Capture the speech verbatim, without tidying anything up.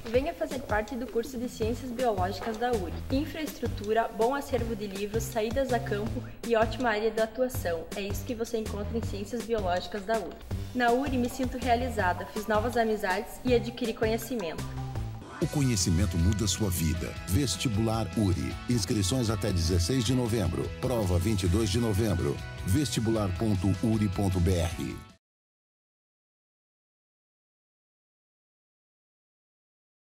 Venha fazer parte do curso de Ciências Biológicas da U R I. Infraestrutura, bom acervo de livros, saídas a campo e ótima área de atuação. É isso que você encontra em Ciências Biológicas da U R I. Na U R I me sinto realizada, fiz novas amizades e adquiri conhecimento. O conhecimento muda sua vida. Vestibular U R I. Inscrições até dezesseis de novembro. Prova vinte e dois de novembro. vestibular ponto u r i ponto b r